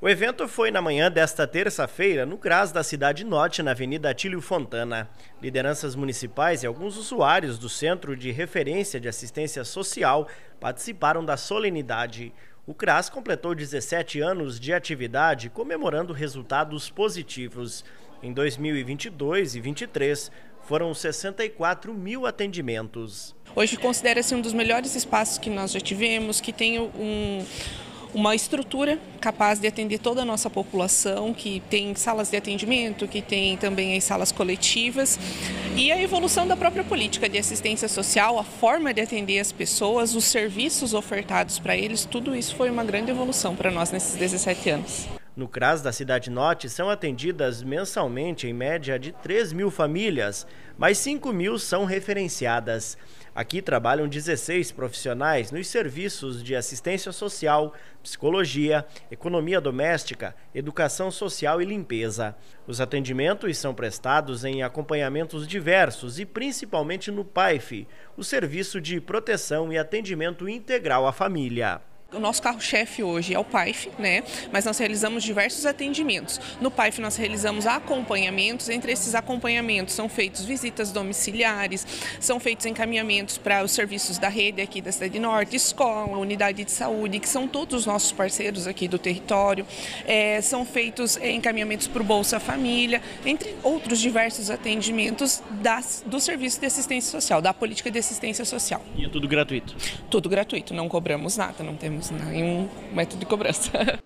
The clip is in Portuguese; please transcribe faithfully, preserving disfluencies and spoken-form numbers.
O evento foi na manhã desta terça-feira no CRAS da Cidade Norte, na Avenida Atílio Fontana. Lideranças municipais e alguns usuários do Centro de Referência de Assistência Social participaram da solenidade. O CRAS completou dezessete anos de atividade, comemorando resultados positivos. Em dois mil e vinte e dois e vinte e três, foram sessenta e quatro mil atendimentos. Hoje considera-se um dos melhores espaços que nós já tivemos, que tem um... uma estrutura capaz de atender toda a nossa população, que tem salas de atendimento, que tem também as salas coletivas, e a evolução da própria política de assistência social, a forma de atender as pessoas, os serviços ofertados para eles, tudo isso foi uma grande evolução para nós nesses dezessete anos. No CRAS da Cidade Norte são atendidas mensalmente em média de três mil famílias, mas cinco mil são referenciadas. Aqui trabalham dezesseis profissionais nos serviços de assistência social, psicologia, economia doméstica, educação social e limpeza. Os atendimentos são prestados em acompanhamentos diversos e principalmente no P A I F, o Serviço de Proteção e Atendimento Integral à Família. O nosso carro-chefe hoje é o P A I F, né? Mas nós realizamos diversos atendimentos. No P A I F nós realizamos acompanhamentos, entre esses acompanhamentos são feitos visitas domiciliares, são feitos encaminhamentos para os serviços da rede aqui da Cidade Norte, escola, unidade de saúde, que são todos os nossos parceiros aqui do território, é, são feitos encaminhamentos para o Bolsa Família, entre outros diversos atendimentos das, do Serviço de Assistência Social, da política de assistência social. E é tudo gratuito? Tudo gratuito, não cobramos nada, não temos nenhum método de cobrança.